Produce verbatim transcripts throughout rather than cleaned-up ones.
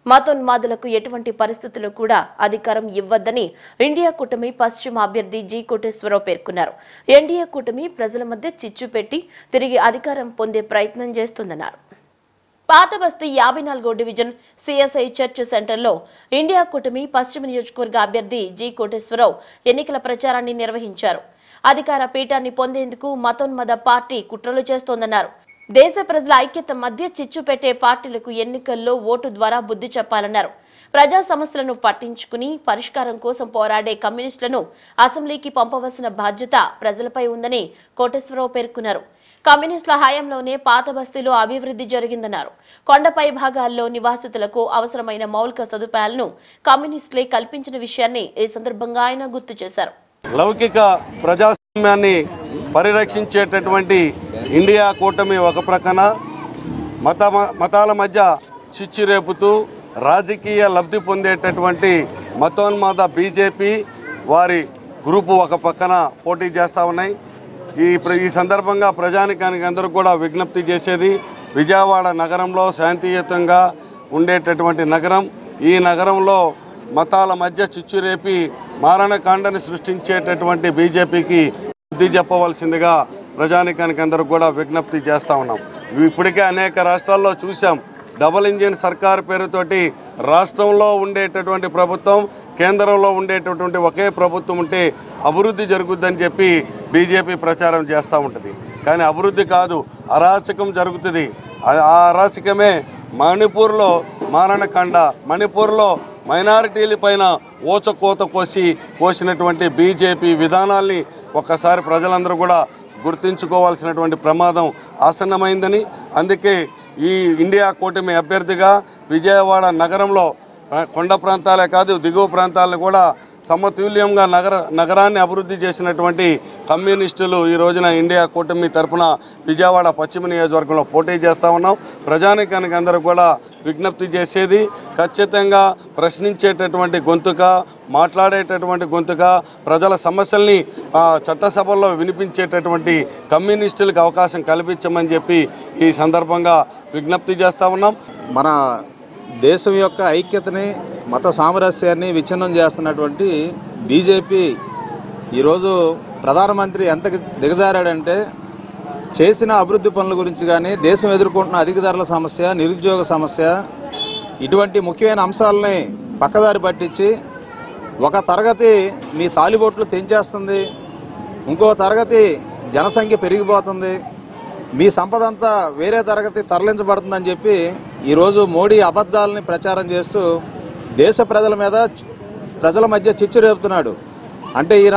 మతోన్మాదులకు ఎటువంటి పరిస్థితుల్లో కూడా అధికారం ఇవ్వద్దని ఇండియా కూటమి పశ్చిమ అభ్యర్థి జి కోటేశ్వరరావు పేర్కొన్నారు. ఎన్డీఏ కూటమి ప్రజల మధ్య చిచ్చు పెట్టి తిరిగి అధికారం పొందే ప్రయత్నం చేస్తుందన్నారు. పాతబస్తీ యాభై నాలుగో డివిజన్ సిఎస్ఐ చర్చ్ సెంటర్లో ఇండియా కూటమి పశ్చిమ నియోజకవర్గ అభ్యర్థి జి కోటేశ్వరరావు ఎన్నికల ప్రచారాన్ని నిర్వహించారు. అధికార పీఠాన్ని పొందేందుకు మతోన్మద పార్టీ కుట్రలు చేస్తోందన్నారు. దేశ ప్రజల ఐక్యత మధ్య చిచ్చు పెట్టే పార్టీలకు ఎన్నికల్లో ఓటు ద్వారా బుద్ధి చెప్పాలన్నారు. ప్రజా సమస్యలను పట్టించుకుని పరిష్కారం కోసం పోరాడే కమ్యూనిస్టులను అసెంబ్లీకి పంపవలసిన బాధ్యత ప్రజలపై ఉందని కోటేశ్వరరావు పేర్కొన్నారు. కమ్యూనిస్టుల హయాంలోనే పాత బస్తీలో అభివృద్ధి జరిగిందన్నారు. కొండపై భాగాల్లో నివాసితులకు అవసరమైన మౌలిక సదుపాయాలను కమ్యూనిస్టులే కల్పించిన విషయాన్ని ఈ సందర్భంగా ఆయన గుర్తు చేశారు. లౌకిక ప్రజాస్వామ్యాన్ని పరిరక్షించేటటువంటి ఇండియా కూటమి ఒక ప్రక్కన మత మతాల మధ్య చిచ్చు రేపుతూ రాజకీయ లబ్ధి పొందేటటువంటి మతోన్మాద బీజేపీ వారి గ్రూపు ఒక పక్కన పోటీ చేస్తూ ఉన్నాయి. ఈ ఈ సందర్భంగా ప్రజానికానికి అందరూ కూడా విజ్ఞప్తి చేసేది, విజయవాడ నగరంలో శాంతియుతంగా ఉండేటటువంటి నగరం. ఈ నగరంలో మతాల మధ్య చిచ్చు రేపి మారణకాండని సృష్టించేటటువంటి బీజేపీకి బుద్ధి చెప్పవలసిందిగా ప్రజానికానికి అందరూ కూడా విజ్ఞప్తి చేస్తూ ఉన్నాం. ఇప్పటికే అనేక రాష్ట్రాల్లో చూసాం. డబుల్ ఇంజిన్ సర్కార్ పేరుతోటి రాష్ట్రంలో ఉండేటటువంటి ప్రభుత్వం, కేంద్రంలో ఉండేటటువంటి ఒకే ప్రభుత్వం ఉంటే అభివృద్ధి జరుగుద్దని చెప్పి బీజేపీ ప్రచారం చేస్తూ ఉంటుంది. కానీ అభివృద్ధి కాదు, అరాచకం జరుగుతుంది. ఆ అరాచకమే మణిపూర్లో మారణకాండ. మణిపూర్లో మైనారిటీల పైన ఓచకోత కోసి కోసినటువంటి బీజేపీ విధానాల్ని ఒక్కసారి ప్రజలందరూ కూడా గుర్తించుకోవాల్సినటువంటి ప్రమాదం ఆసన్నమైందని, అందుకే ఈ ఇండియా కూటమి అభ్యర్థిగా విజయవాడ నగరంలో కొండ ప్రాంతాలే కాదు దిగువ ప్రాంతాలను కూడా సమతుల్యంగా నగర నగరాన్ని అభివృద్ధి చేసినటువంటి కమ్యూనిస్టులు ఈ రోజున ఇండియా కూటమి తరఫున విజయవాడ పశ్చిమ నియోజకవర్గంలో పోటీ చేస్తూ ఉన్నాం. ప్రజానికానికి అందరూ కూడా విజ్ఞప్తి చేసేది, ఖచ్చితంగా ప్రశ్నించేటటువంటి గొంతుక, మాట్లాడేటటువంటి గొంతుక, ప్రజల సమస్యల్ని చట్టసభల్లో వినిపించేటటువంటి కమ్యూనిస్టులకు అవకాశం కల్పించమని చెప్పి ఈ సందర్భంగా విజ్ఞప్తి చేస్తూ ఉన్నాం. మన దేశం యొక్క ఐక్యతని, మత సామరస్యాన్ని విచ్ఛిన్నం చేస్తున్నటువంటి బీజేపీ ఈరోజు ప్రధానమంత్రి ఎంత దిగజారాడంటే, చేసిన అభివృద్ధి పనుల గురించి కానీ, దేశం ఎదుర్కొంటున్న అధిక ధరల సమస్య, నిరుద్యోగ సమస్య, ఇటువంటి ముఖ్యమైన అంశాలని పక్కదారి పట్టించి ఒక తరగతి మీ తాలిబొట్లు తెంచేస్తుంది, ఇంకో తరగతి జనసంఖ్య పెరిగిపోతుంది, మీ సంపద అంతా వేరే తరగతి తరలించబడుతుందని చెప్పి ఈరోజు మోడీ అబద్ధాలని ప్రచారం చేస్తూ దేశ ప్రజల మీద ప్రజల మధ్య చిచ్చు రేపుతున్నాడు. అంటే ఈయన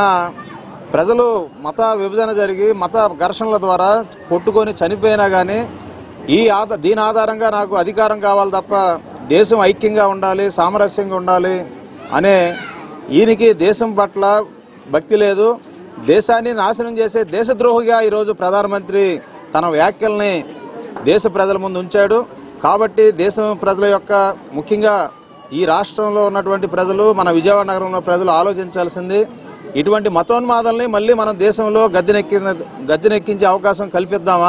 ప్రజలు మత విభజన జరిగి మత ఘర్షణల ద్వారా కొట్టుకొని చనిపోయినా కానీ ఈ ఆధ దీని ఆధారంగా నాకు అధికారం కావాలి తప్ప దేశం ఐక్యంగా ఉండాలి, సామరస్యంగా ఉండాలి అనే ఈయనకి దేశం పట్ల భక్తి లేదు. దేశాన్ని నాశనం చేసే దేశద్రోహిగా ఈరోజు ప్రధానమంత్రి తన వ్యాఖ్యల్ని దేశ ప్రజల ముందు ఉంచాడు. కాబట్టి దేశం ప్రజల యొక్క, ముఖ్యంగా ఈ రాష్ట్రంలో ఉన్నటువంటి ప్రజలు, మన విజయవాడ నగరంలో ప్రజలు ఆలోచించాల్సింది, ఇటువంటి మతోన్మాదాలని మళ్ళీ మన దేశంలో గద్దెనెక్కి గద్దెనెక్కించే అవకాశం కల్పిద్దామా?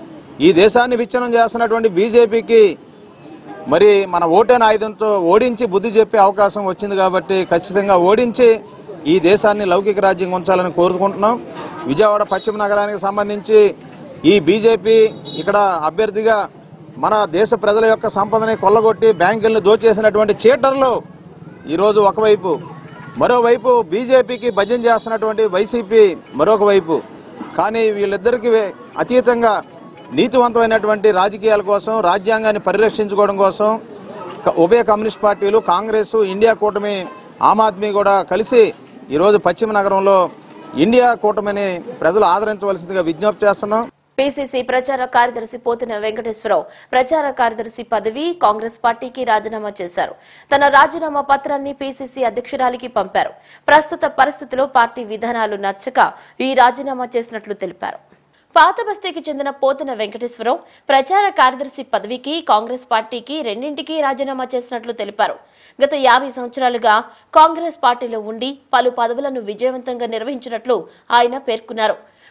ఈ దేశాన్ని విచ్ఛిన్నం చేస్తున్నటువంటి బీజేపీకి మరి మన ఓటైన ఆయుధంతో ఓడించి బుద్ధి చెప్పే అవకాశం వచ్చింది. కాబట్టి ఖచ్చితంగా ఓడించి ఈ దేశాన్ని లౌకిక రాజ్యం ఉంచాలని కోరుకుంటున్నాం. విజయవాడ పశ్చిమ నగరానికి సంబంధించి ఈ బీజేపీ ఇక్కడ అభ్యర్థిగా మన దేశ ప్రజల యొక్క సంపదని కొల్లగొట్టి బ్యాంకులను దోచేసినటువంటి చీటర్లు ఈరోజు ఒకవైపు, మరోవైపు బీజేపీకి భజన చేస్తున్నటువంటి వైసీపీ మరొక వైపు. కానీ వీళ్ళిద్దరికీ అతీతంగా నీతివంతమైనటువంటి రాజకీయాల కోసం, రాజ్యాంగాన్ని పరిరక్షించుకోవడం కోసం ఉభయ కమ్యూనిస్ట్ పార్టీలు, కాంగ్రెస్, ఇండియా కూటమి, ఆమ్ ఆద్మీ కూడా కలిసి ఈరోజు పశ్చిమ నగరంలో ఇండియా కూటమిని ప్రజలు ఆదరించవలసిందిగా విజ్ఞప్తి చేస్తున్నాం. పీసీసీ ప్రచార కార్యదర్శి పోతిన వెంకటేశ్వరరావు ప్రచార కార్యదర్శి పదవి కాంగ్రెస్ పార్టీకి రాజీనామా చేశారు. తన రాజీనామా పత్రాన్ని పీసీసీ అధ్యక్షురాలికి పంపారు. ప్రస్తుత పరిస్థితిలో పార్టీ విధానాలు నచ్చక ఈ రాజీనామా చేసినట్లు తెలిపారు. పాత బస్తీకి చెందిన పోతిన వెంకటేశ్వరరావు ప్రచార కార్యదర్శి పదవికి కాంగ్రెస్ పార్టీకి రెండింటికి రాజీనామా చేసినట్లు తెలిపారు. గత యాభై సంవత్సరాలుగా కాంగ్రెస్ పార్టీలో ఉండి పలు పదవులను విజయవంతంగా నిర్వహించినట్లు ఆయన పేర్కొన్నారు.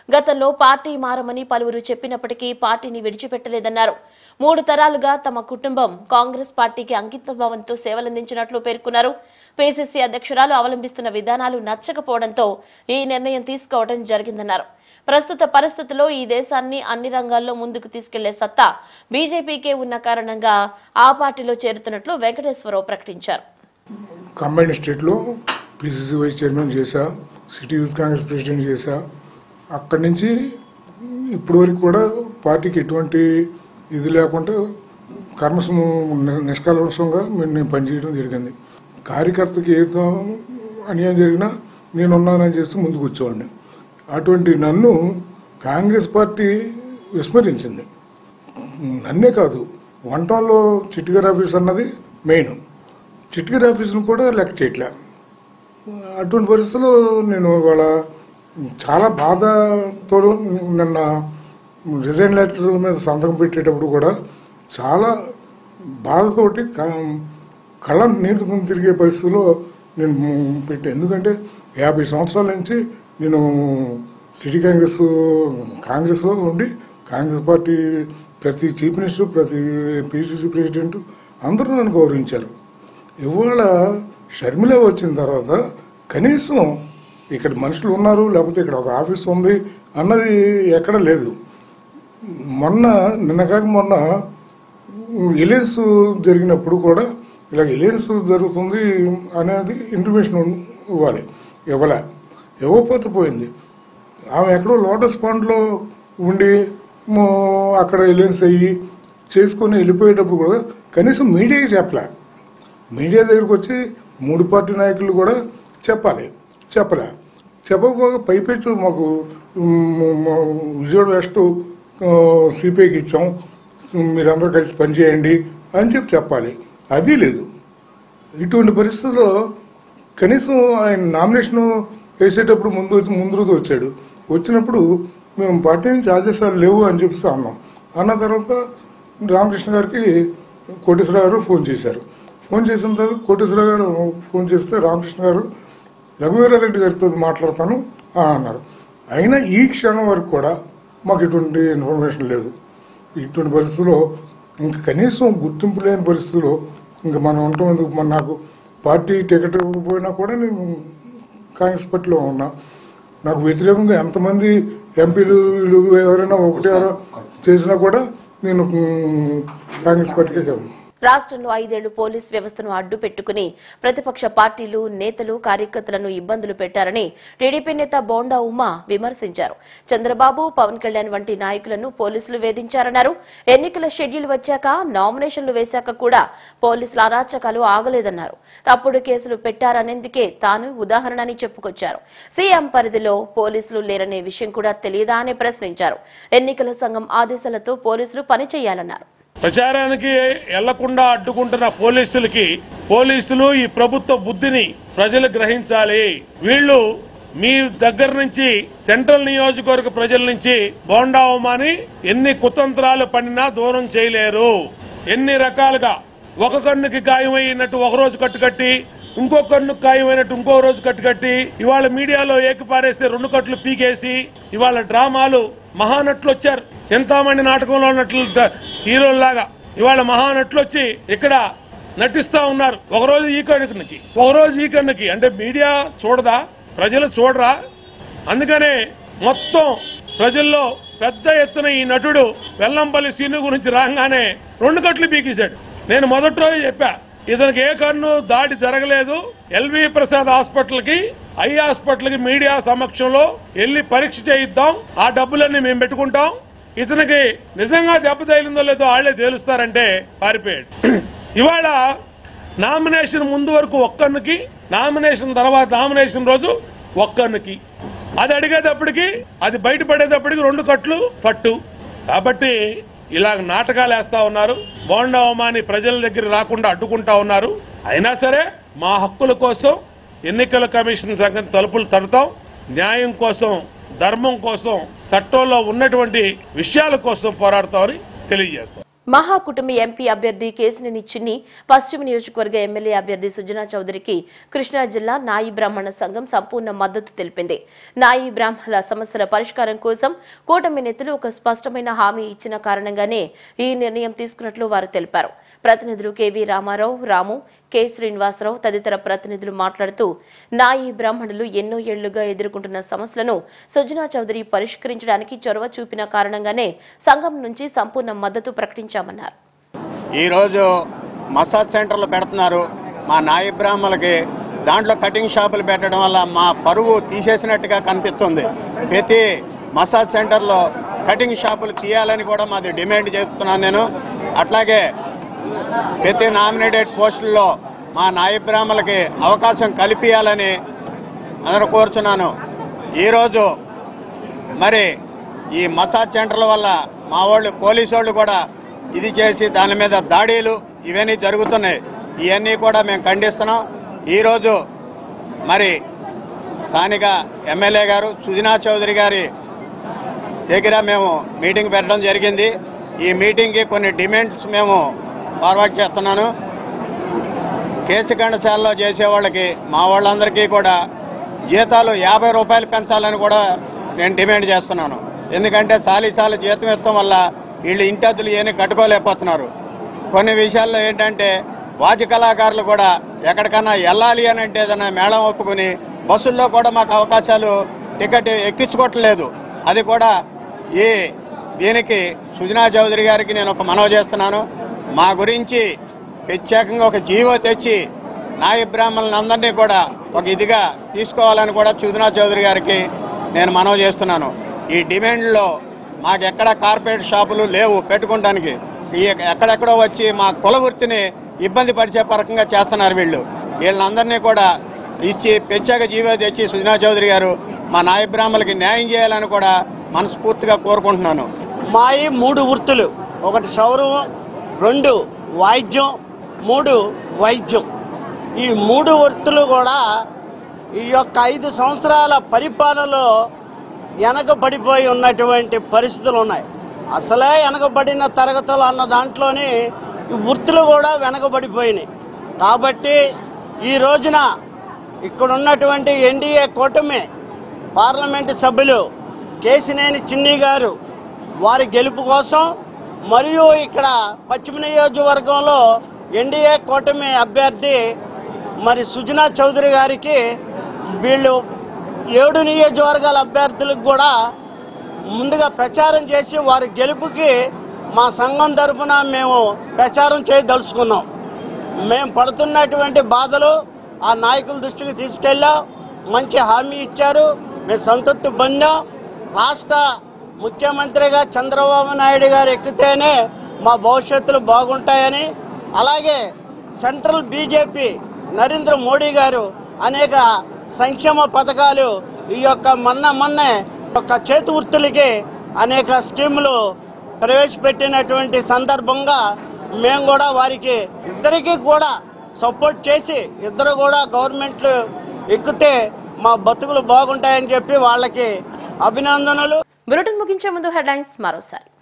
గతంలో పార్టీ మారమని పలువురు చెప్పినప్పటికీ పార్టీని విడిచిపెట్టలేదన్నారు. మూడు తరాలుగా తమ కుటుంబం కాంగ్రెస్ పార్టీకి అంకితభావంతో సేవలందించినట్లు పేర్కొన్నారు. పీసీసీ అధ్యక్షురాలు అవలంబిస్తున్న విధానాలు నచ్చకపోవడంతో ఈ నిర్ణయం తీసుకోవడం జరిగిందన్నారు. ప్రస్తుత పరిస్థితుల్లో ఈ దేశాన్ని అన్ని రంగాల్లో ముందుకు తీసుకెళ్లే సత్తా బీజేపీకే ఉన్న కారణంగా ఆ పార్టీలో చేరుతున్నట్లు వెంకటేశ్వరరావు ప్రకటించారు. కంబైన్డ్ స్టేట్లో పీసీసీ వైస్ చైర్మన్ చేశా, సిటీ యూత్ కాంగ్రెస్ ప్రెసిడెంట్ చేశా. అక్కడి నుంచి ఇప్పటి వరకు కూడా పార్టీకి ఎటువంటి ఇది లేకుండా కర్మస్ నిష్కల్మషంగా నేను పనిచేయడం జరిగింది. కార్యకర్తకి ఏదో అన్యాయం జరిగినా నేనున్నానని చెప్పి ముందుకు వచ్చేవాడిని. అటువంటి నన్ను కాంగ్రెస్ పార్టీ విస్మరించింది. నన్నే కాదు, వన్ టౌన్లో చిట్టిగారి ఆఫీస్ అన్నది మెయిన్, చిట్టిగారి ఆఫీస్ను కూడా లెక్క చేయట్లే. అటువంటి పరిస్థితుల్లో నేను ఇవాళ చాలా బాధతో నిన్న రిజైన్ లెటర్ మీద సంతకం పెట్టేటప్పుడు కూడా చాలా బాధతోటి కళ్ళ నీరు తిరిగే పరిస్థితుల్లో నేను పెట్టాను. ఎందుకంటే యాభై సంవత్సరాల నుంచి నేను సిటీ కాంగ్రెస్ కాంగ్రెస్లో ఉండి కాంగ్రెస్ పార్టీ ప్రతి చీఫ్ మినిస్టర్, ప్రతి పీసీసీ ప్రెసిడెంట్ అందరూ నన్ను గౌరవించారు. ఇవాళ షర్మిల వచ్చిన తర్వాత కనీసం ఇక్కడ మనుషులు ఉన్నారు, లేకపోతే ఇక్కడ ఒక ఆఫీస్ ఉంది అన్నది ఎక్కడ లేదు. మొన్న నిన్న కాక మొన్న ఎలయన్స్ జరిగినప్పుడు కూడా ఇలా ఎలయన్స్ జరుగుతుంది అనేది ఇన్ఫర్మేషన్ ఇవ్వాలి, ఇవ్వలే, ఇవ్వకపోతే పోయింది. ఆమె ఎక్కడో లోటస్ పాండ్లో ఉండి అక్కడ ఎలయన్స్ అయ్యి చేసుకొని వెళ్ళిపోయేటప్పుడు కూడా కనీసం మీడియాకి చెప్పలే. మీడియా దగ్గరకు వచ్చి మూడు పార్టీ నాయకులు కూడా చెప్పాలి, చెప్పలే. చెప్పకపోగా పైపెచ్చు మాకు విజయవాడ వెస్ట్ సిపిఐకి ఇచ్చాం, మీరందరూ కలిసి పనిచేయండి అని చెప్పి చెప్పాలి, అది లేదు. ఇటువంటి పరిస్థితుల్లో కనీసం ఆయన నామినేషన్ వేసేటప్పుడు ముందు వచ్చి ముందు రోజు వచ్చాడు. వచ్చినప్పుడు మేము పార్టీ నుంచి ఆదేశాలు లేవు అని చెప్పి అన్నాం. అన్న తర్వాత రామకృష్ణ గారికి కోటేశ్వరరావు గారు ఫోన్ చేశారు. ఫోన్ చేసిన తర్వాత కోటేశ్వరరావు గారు ఫోన్ చేస్తే రామకృష్ణ గారు రఘువీరారెడ్డి గారితో మాట్లాడతాను అన్నారు. అయినా ఈ క్షణం వరకు కూడా మాకు ఇటువంటి ఇన్ఫర్మేషన్ లేదు. ఇటువంటి పరిస్థితుల్లో ఇంకా కనీసం గుర్తింపు లేని పరిస్థితుల్లో ఇంకా మనం ఉండటం ఎందుకు? మన నాకు పార్టీ టికెట్ పోయినా కూడా నేను కాంగ్రెస్ పార్టీలో ఉన్నా. నాకు వ్యతిరేకంగా ఎంతమంది ఎంపీలు ఎవరైనా ఒకటి చేసినా కూడా నేను కాంగ్రెస్ పార్టీకే కాదు. రాష్ట్రంలో ఐదేళ్లు పోలీస్ వ్యవస్థను అడ్డు పెట్టుకుని ప్రతిపక్ష పార్టీలు, నేతలు, కార్యకర్తలను ఇబ్బందులు పెట్టారని టీడీపీ నేత బోండా ఉమా విమర్శించారు. చంద్రబాబు, పవన్ కళ్యాణ్ వంటి నాయకులను పోలీసులు వేధించారన్నారు. ఎన్నికల షెడ్యూల్ వచ్చాక, నామినేషన్లు వేశాక కూడా పోలీసుల అరాచకాలు ఆగలేదన్నారు. తప్పుడు కేసులు పెట్టారనేందుకే తాను ఉదాహరణని చెప్పుకొచ్చారు. సీఎం పరిధిలో పోలీసులు లేరనే విషయం కూడా తెలియదా అని ప్రశ్నించారు. ఎన్నికల సంఘం ఆదేశాలతో పోలీసులు పనిచేయాలన్నారు. ప్రచారానికి వెళ్లకుండా అడ్డుకుంటున్న పోలీసులకి పోలీసులు ఈ ప్రభుత్వ బుద్ధిని ప్రజలు గ్రహించాలి. వీళ్లు మీ దగ్గర నుంచి సెంట్రల్ నియోజకవర్గ ప్రజల నుంచి బోండా ఉమాని ఎన్ని కుతంత్రాలు పడినా దూరం చేయలేరు. ఎన్ని రకాలుగా ఒక కన్నుకి గాయమైనట్టు ఒక రోజు కట్టుకట్టి, ఇంకో కన్ను గాయమైనట్టు ఇంకో రోజు కట్టుకట్టి, ఇవాళ మీడియాలో ఏకిపారేస్తే రెండు కట్లు పీకేసి ఇవాళ డ్రామాలు మహానటులు వచ్చారు. చింతామణి నాటకంలో ఉన్నట్లు హీరోల్లాగా ఇవాళ మహానటులు వచ్చి ఇక్కడ నటిస్తా ఉన్నారు. ఒకరోజు ఈ కన్నుకి, ఒకరోజు ఈ కన్నుకి. అంటే మీడియా చూడదా? ప్రజలు చూడరా? అందుకనే మొత్తం ప్రజల్లో పెద్ద ఎత్తున ఈ నటుడు వెల్లంపల్లి సీను గురించి రాగానే రెండు కట్లు పీకేశాడు. నేను మొదటి రోజు చెప్పా, ఇతనికి ఏ కన్ను దాడి జరగలేదు. ఎల్వి ప్రసాద్ హాస్పిటల్ కి, ఐ హాస్పిటల్ కి మీడియా సమక్షంలో వెళ్లి పరీక్ష చేయిద్దాం, ఆ డబ్బులన్నీ మేము పెట్టుకుంటాం. ఇతనికి నిజంగా దెబ్బ తగిలిందో లేదో వాళ్లే తేలుస్తారంటే పారిపోయాడు. ఇవాళ నామినేషన్ ముందు వరకు ఒక్కన్నుకి, నామినేషన్ తర్వాత నామినేషన్ రోజు ఒక్కన్నుకి. అది అడిగేటప్పటికి, అది బయటపడేటప్పటికి రెండు కట్లు పట్టు. కాబట్టి ఇలా నాటకాలు వేస్తా ఉన్నారు. బోండా ఉమాని ప్రజల దగ్గర రాకుండా అడ్డుకుంటా ఉన్నారు. అయినా సరే మా హక్కుల కోసం ఎన్నికల కమిషన్ సంగతి తలుపులు తడతాం. న్యాయం కోసం, ధర్మం కోసం, చట్టంలో ఉన్నటువంటి విషయాల కోసం పోరాడతామని తెలియజేస్తాం. మహాకూటమి ఎంపీ అభ్యర్థి కేశినేని చిన్ని పశ్చిమ నియోజకవర్గ ఎమ్మెల్యే అభ్యర్థి సుజనా చౌదరికి కృష్ణా జిల్లా నాయి బ్రాహ్మణ సంఘం సంపూర్ణ మద్దతు తెలిపింది. నాయి బ్రాహ్మణుల సమస్యల పరిష్కారం కోసం కూటమి నేతలు ఒక స్పష్టమైన హామీ ఇచ్చిన కారణంగానే ఈ నిర్ణయం తీసుకున్నట్లు వారు తెలిపారు. ప్రతినిధులు కెవి రామారావు, రాము, కె శ్రీనివాసరావు తదితర ప్రతినిధులు మాట్లాడుతూ నాయి బ్రాహ్మణులు ఎన్నో ఏళ్లుగా ఎదుర్కొంటున్న సమస్యలను సుజనా చౌదరి పరిష్కరించడానికి చొరవ చూపిన కారణంగానే సంఘం నుంచి సంపూర్ణ మద్దతు ప్రకటించామన్నారు. ఈరోజు మసాజ్ సెంటర్లు పెడుతున్నారు మా నాయి బ్రాహ్మణులకి. దాంట్లో కటింగ్ షాపులు పెట్టడం వల్ల మా పరువు తీసేసినట్టుగా కనిపిస్తుంది. ప్రతి మసాజ్ సెంటర్లో కటింగ్ షాపులు తీయాలని కూడా మాది డిమాండ్ చేస్తున్నాను నేను. అట్లాగే ప్రతి నామినేటెడ్ పోస్టుల్లో మా నాయి బ్రాహ్మణులకి అవకాశం కల్పించాలని అందరూ కోరుతున్నాను. ఈరోజు మరి ఈ మసాజ్ సెంటర్ల వల్ల మా వాళ్ళు పోలీసు వాళ్ళు కూడా ఇది చేసి దాని మీద దాడులు ఇవన్నీ జరుగుతున్నాయి. ఇవన్నీ కూడా మేము ఖండిస్తున్నాం. ఈరోజు మరి స్థానిక ఎమ్మెల్యే గారు సుజనా చౌదరి గారి దగ్గర మేము మీటింగ్ పెట్టడం జరిగింది. ఈ మీటింగ్కి కొన్ని డిమాండ్స్ మేము ఫార్వర్డ్ చేస్తున్నాను. కేసు గండశాలలో చేసేవాళ్ళకి మా వాళ్ళందరికీ కూడా జీతాలు యాభై రూపాయలు పెంచాలని కూడా నేను డిమాండ్ చేస్తున్నాను. ఎందుకంటే చాలీ చాలు జీతం ఇవ్వడం వల్ల వీళ్ళు ఇంటద్దులు ఏమీ కట్టుకోలేకపోతున్నారు. కొన్ని విషయాల్లో ఏంటంటే వాద్య కళాకారులు కూడా ఎక్కడికన్నా వెళ్ళాలి అని అంటే ఏదైనా మేళం ఒప్పుకుని బస్సుల్లో కూడా మాకు అవకాశాలు టికెట్ ఎక్కించుకోవట్లేదు. అది కూడా ఈ దీనికి సుజనా చౌదరి గారికి నేను ఒక మనవి చేస్తున్నాను. మా గురించి ప్రత్యేకంగా ఒక జీవో తెచ్చి నాయి బ్రాహ్మణులందరినీ కూడా ఒక ఇదిగా తీసుకోవాలని కూడా సుజనా చౌదరి గారికి నేను మనవి చేస్తున్నాను. ఈ డిమాండ్లో మాకు ఎక్కడ కార్పొరేట్ షాపులు లేవు పెట్టుకోవడానికి. ఈ ఎక్కడెక్కడో వచ్చి మా కుల వృత్తిని ఇబ్బంది పరిచే పరకంగా చేస్తున్నారు వీళ్ళు. వీళ్ళందరినీ కూడా ఇచ్చి ప్రత్యేక జీవో తెచ్చి సుజనా చౌదరి గారు మా నాయి బ్రాహ్మణులకి న్యాయం చేయాలని కూడా మనస్ఫూర్తిగా కోరుకుంటున్నాను. మా ఈ మూడు వృత్తులు, ఒకటి సౌరం, రెండు వాయిద్యం, మూడు వైద్యం. ఈ మూడు వృత్తులు కూడా ఈ యొక్క ఐదు సంవత్సరాల పరిపాలనలో వెనకబడిపోయి ఉన్నటువంటి పరిస్థితులు ఉన్నాయి. అసలే వెనకబడిన తరగతులు అన్న దాంట్లోని ఈ వృత్తులు కూడా వెనకబడిపోయినాయి. కాబట్టి ఈ రోజున ఇక్కడ ఉన్నటువంటి ఎన్డీఏ కూటమి పార్లమెంటు సభ్యులు కేశినేని చిన్ని గారు వారి గెలుపు కోసం, మరియు ఇక్కడ పశ్చిమ నియోజకవర్గంలో ఎన్డీఏ కూటమి అభ్యర్థి మరి సుజనా చౌదరి గారికి వీళ్ళు ఏడు నియోజకవర్గాల అభ్యర్థులకు కూడా ముందుగా ప్రచారం చేసి వారి గెలుపుకి మా సంఘం తరఫున మేము ప్రచారం చేయదలుచుకున్నాం. మేము పడుతున్నటువంటి బాధలు ఆ నాయకుల దృష్టికి తీసుకెళ్ళాం. మంచి హామీ ఇచ్చారు, మేము సంతృప్తి పొందాం. రాష్ట్ర ముఖ్యమంత్రిగా చంద్రబాబు నాయుడు గారు ఎక్కితేనే మా భవిష్యత్తులు బాగుంటాయని, అలాగే సెంట్రల్ బీజేపీ నరేంద్ర మోడీ గారు అనేక సంక్షేమ పథకాలు ఈ యొక్క మొన్న మొన్నే ఒక చేతి వృత్తులకి అనేక స్కీములు ప్రవేశపెట్టినటువంటి సందర్భంగా మేము కూడా వారికి ఇద్దరికి కూడా సపోర్ట్ చేసి ఇద్దరు కూడా గవర్నమెంట్లు ఎక్కితే మా బతుకులు బాగుంటాయని చెప్పి వాళ్ళకి అభినందనలు. బులెటిన్ ముగించే ముందు హెడ్లైన్స్ మరోసారి.